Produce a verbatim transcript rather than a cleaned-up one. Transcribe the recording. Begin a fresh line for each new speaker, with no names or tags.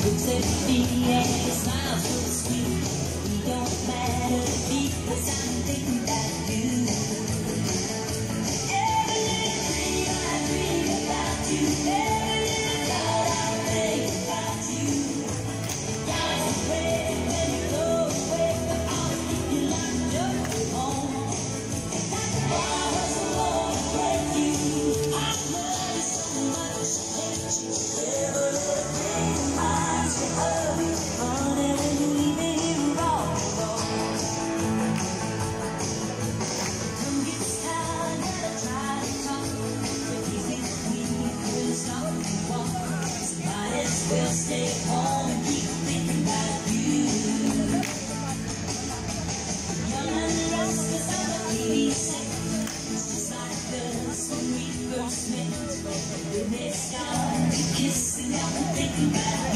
looks at me and smiles so sweet. He don't matter to me, 'cause I'm thinking about you. Every little dream I dream about you. Every little thought I think about you. Got to pray when you go away, but I'll keep you locked up at home. And that's why I was so long to break you. I love you so much, I hate you. Every little dream reminds me of you. Honey, when you leave me here all alone. Come get tired that I try to talk, but these things we couldn't stop and walk. So might as well stay home and keep thinking about you. Young and restless, I'm a baby sick. It's just like us when we first met. When they started kissing, now I'm thinking about